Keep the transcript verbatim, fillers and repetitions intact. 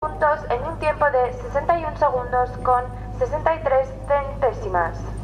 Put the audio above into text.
puntos en un tiempo de sesenta y un segundos con sesenta y tres centésimas.